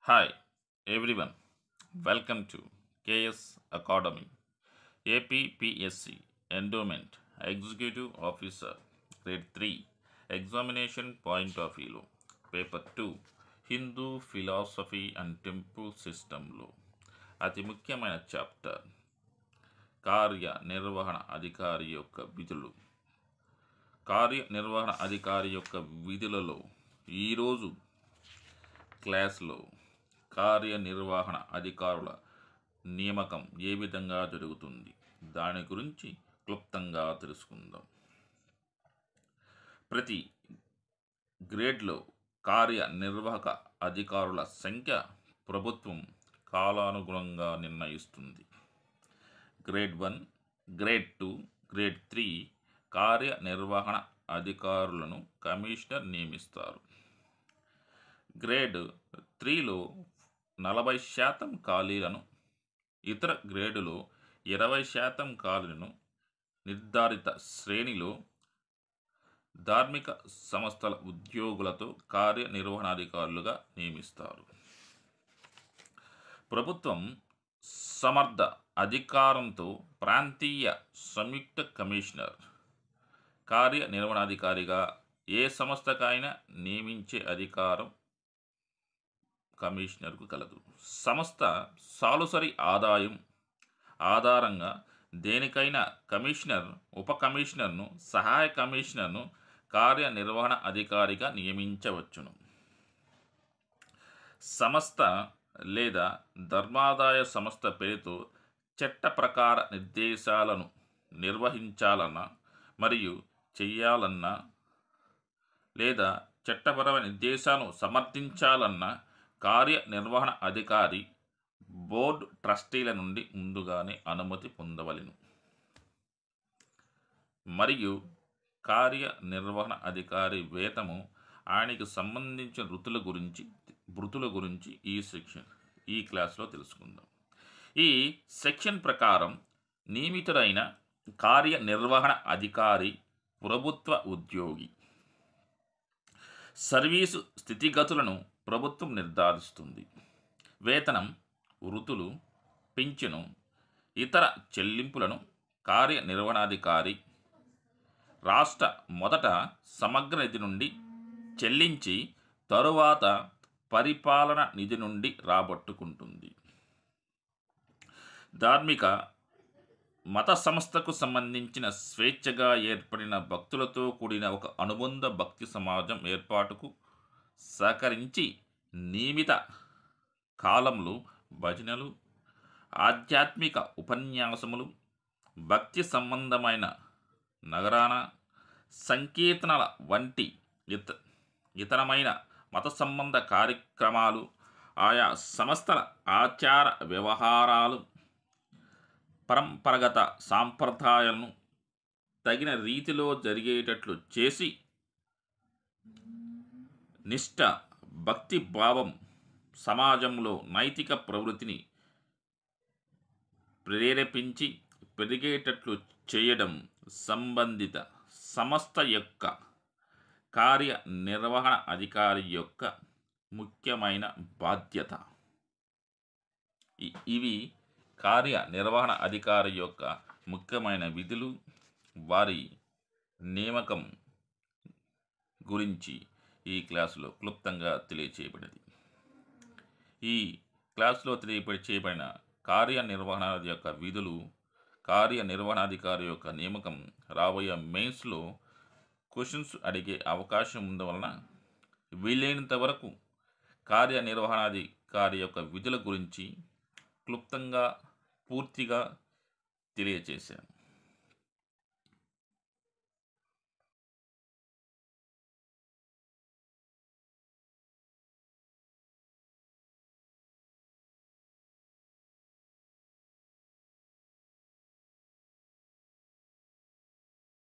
Hi everyone, welcome to KS Academy, APPSC Endowment Executive Officer Grade 3 Examination Point of View Paper 2 Hindu philosophy and temple సిస్టంలో అతి ముఖ్యమైన chapter కార్యనిర్వహణ అధికారి యొక్క విధులు. కార్యనిర్వహణ అధికారి యొక్క విధులలో ఈరోజు క్లాస్లో కార్యనిర్వహణ అధికారుల నియామకం ఏ విధంగా జరుగుతుంది దాని గురించి క్లుప్తంగా తెలుసుకుందాం. ప్రతి గ్రేడ్లో కార్యనిర్వాహక అధికారుల సంఖ్య ప్రభుత్వం కాలానుగుణంగా నిర్ణయిస్తుంది. గ్రేడ్ 1, గ్రేడ్ 2, గ్రేడ్ 3 కార్యనిర్వహణ అధికారులను కమిషనర్ నియమిస్తారు. గ్రేడ్ 3లో 40% ఖాళీలను, ఇతర గ్రేడులో 20% ఖాళీలను నిర్ధారిత శ్రేణిలో ధార్మిక సంస్థల ఉద్యోగులతో కార్యనిర్వహణాధికారులుగా నియమిస్తారు. ప్రభుత్వం సమర్థ అధికారంతో ప్రాంతీయ సంయుక్త కమిషనర్ కార్యనిర్వహణాధికారిగా ఏ సంస్థకైనా నియమించే అధికారం కమిషనర్కు కలదు. సంస్థ సాలుసరి ఆదాయం ఆధారంగా దేనికైనా కమిషనర్, ఉప కమిషనర్ను, సహాయ కమిషనర్ను కార్యనిర్వహణ అధికారిగా నియమించవచ్చును. సంస్థ లేదా ధర్మాదాయ సంస్థ పేరుతో చట్ట ప్రకార నిర్దేశాలను నిర్వహించాలన్నా మరియు చేయాలన్నా లేదా చట్టపరమైన నిర్దేశాలను సమర్థించాలన్నా కార్యనిర్వహణ అధికారి బోర్డు ట్రస్టీల నుండి ముందుగానే అనుమతి పొందవలెను. మరియు కార్యనిర్వహణ అధికారి వేతము ఆయనకు సంబంధించిన వృత్తుల గురించి ఈ క్లాస్లో తెలుసుకుందాం. ఈ సెక్షన్ ప్రకారం నియమితుడైన కార్యనిర్వహణ అధికారి ప్రభుత్వ ఉద్యోగి. సర్వీసు స్థితిగతులను ప్రభుత్వం నిర్ధారిస్తుంది. వేతనం, వృత్తులు, పింఛను, ఇతర చెల్లింపులను కార్యనిర్వహణాధికారి రాష్ట్ర మొదట సమగ్ర నిధి నుండి చెల్లించి తరువాత పరిపాలన నిధి నుండి రాబట్టుకుంటుంది. ధార్మిక మత సంస్థకు సంబంధించిన స్వేచ్ఛగా ఏర్పడిన భక్తులతో కూడిన ఒక అనుబంధ భక్తి సమాజం ఏర్పాటుకు సహకరించి నియమిత కాలంలో భజనలు, ఆధ్యాత్మిక ఉపన్యాసములు, భక్తి సంబంధమైన నగరాన సంకీర్తనల వంటి ఇతరమైన మత సంబంధ కార్యక్రమాలు, ఆయా సంస్థల ఆచార వ్యవహారాలు, పరంపరగత సాంప్రదాయాలను తగిన రీతిలో జరిగేటట్లు చేసి నిష్ఠ, భక్తి భావం సమాజంలో నైతిక ప్రవృత్తిని ప్రేరేపించి పెరిగేటట్లు చేయడం సంబంధిత సంస్థ యొక్క కార్యనిర్వహణ అధికారి యొక్క ముఖ్యమైన బాధ్యత. ఇవి కార్యనిర్వహణ అధికారి యొక్క ముఖ్యమైన విధులు. వారి నియామకం గురించి ఈ క్లాసులో క్లుప్తంగా తెలియచేయబడింది. ఈ క్లాసులో తెలియచేయబడిన కార్యనిర్వహణ యొక్క విధులు, కార్యనిర్వహణాధికారి యొక్క నియామకం రాబోయే మెయిన్స్లో క్వశ్చన్స్ అడిగే అవకాశం ఉండవలన వీలైనంత వరకు కార్యనిర్వహణాధికారి యొక్క విధుల గురించి క్లుప్తంగా పూర్తిగా తెలియచేశాను.